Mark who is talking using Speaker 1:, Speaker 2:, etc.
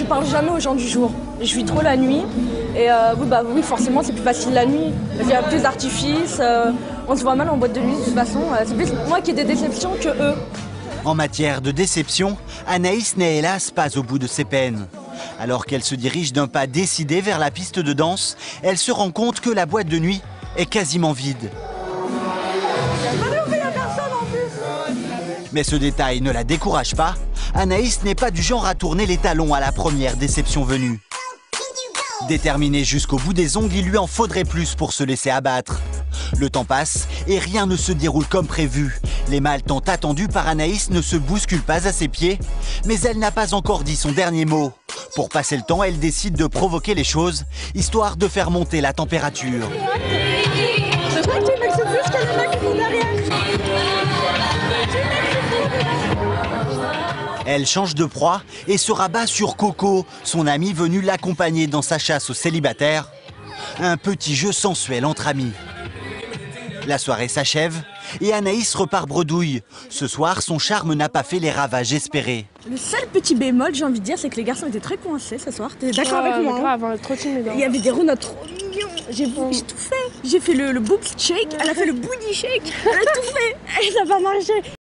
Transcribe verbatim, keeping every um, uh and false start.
Speaker 1: parle jamais aux gens du jour. Je suis trop la nuit. Et euh, oui, bah, oui, forcément, c'est plus facile la nuit. Il y a plus d'artifices. Euh, on se voit mal en boîte de nuit, de toute façon. Euh, c'est plus moi qui ai des déceptions que eux.
Speaker 2: En matière de déception, Anaïs n'est hélas pas au bout de ses peines. Alors qu'elle se dirige d'un pas décidé vers la piste de danse, elle se rend compte que la boîte de nuit est quasiment vide. Mais ce détail ne la décourage pas. Anaïs n'est pas du genre à tourner les talons à la première déception venue. Déterminée jusqu'au bout des ongles, il lui en faudrait plus pour se laisser abattre. Le temps passe et rien ne se déroule comme prévu. Les mâles tant attendus par Anaïs ne se bousculent pas à ses pieds, mais elle n'a pas encore dit son dernier mot. Pour passer le temps, elle décide de provoquer les choses, histoire de faire monter la température. Elle change de proie et se rabat sur Coco, son ami venu l'accompagner dans sa chasse aux célibataires. Un petit jeu sensuel entre amis. La soirée s'achève et Anaïs repart bredouille. Ce soir, son charme n'a pas fait les ravages espérés.
Speaker 1: Le seul petit bémol, j'ai envie de dire, c'est que les garçons étaient très coincés ce soir. T'es d'accord
Speaker 3: ouais,
Speaker 1: avec moi?
Speaker 3: Grave, hein, trop timide.
Speaker 1: Il y avait des roues trop mignons. J'ai oh. tout fait. J'ai fait le, le boob shake, elle a fait le booty shake. Elle a tout fait. Et ça va marcher.